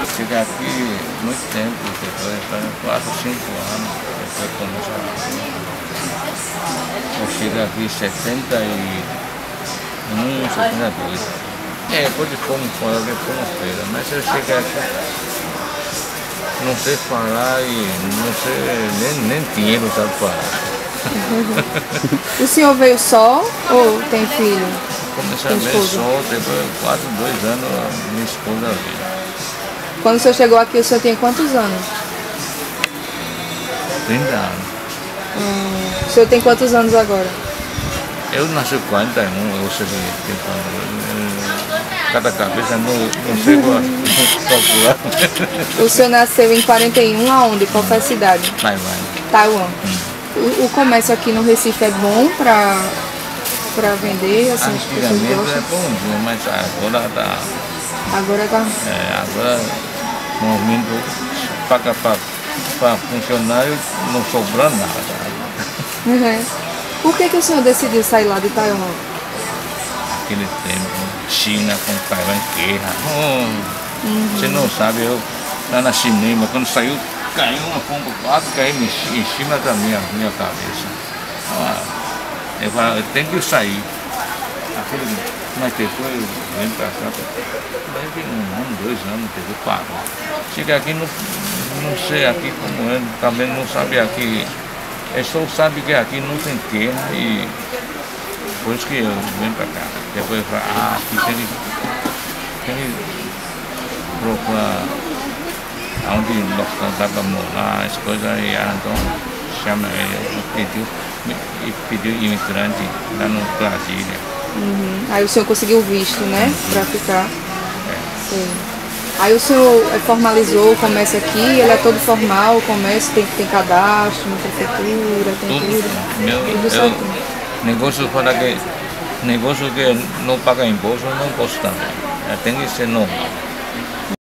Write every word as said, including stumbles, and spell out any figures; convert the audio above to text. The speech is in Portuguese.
cheguei aqui muito tempo, depois, quatro, cinco anos, depois começar. Eu cheguei aqui em setenta e um, setenta e dois. É, depois fomos fora, fomos feira, mas eu cheguei aqui, não sei falar e não sei, nem, nem dinheiro sabe falar. O senhor veio só ou tem filho? Comecei a ver só, depois quase dois anos minha esposa veio. Quando o senhor chegou aqui, o senhor tinha quantos anos? trinta anos. Hum, o senhor tem quantos anos agora? Eu nasci em quarenta e um, eu sei que cada cabeça não, não sei calcular. O senhor nasceu em quarenta e um aonde? Qual foi a cidade? Taiwan. Taiwan. Hum. O, o comércio aqui no Recife é bom para para vender? Assim, antigamente é bom, mas agora tá. Agora tá. É, agora o movimento paga para funcionário não sobra nada. Uhum. Por que, que o senhor decidiu sair lá de Taiwan? Aquele tempo, China com Taiwan em guerra. Oh, uhum. Você não sabe, eu lá na cinema, quando saiu, caiu uma bomba, quase caiu em cima da minha, minha cabeça. Ah, eu falei, eu tenho que sair. Aquele, mas depois eu vim para cá, deve um ano, dois anos, depois parou. Chega aqui, não, não sei aqui como é, também não sabe aqui. É só sabe que aqui não tem terra e por isso que eu vim para cá. Depois eu falei, ah, aqui tem que, tem que procurar onde nós cantávamos morar, as coisas, e então chama ele, pediu, e pediu imigrante lá no Brasília. Uhum. Aí o senhor conseguiu visto, né? Uhum. Para ficar. É. Sim. Aí o senhor formalizou o comércio aqui, ele é todo formal, o comércio tem, tem cadastro na prefeitura, tem tudo. tudo. Meu, tudo eu, negócio fora que negócio que não paga imposto, não posso também. Tem que ser normal.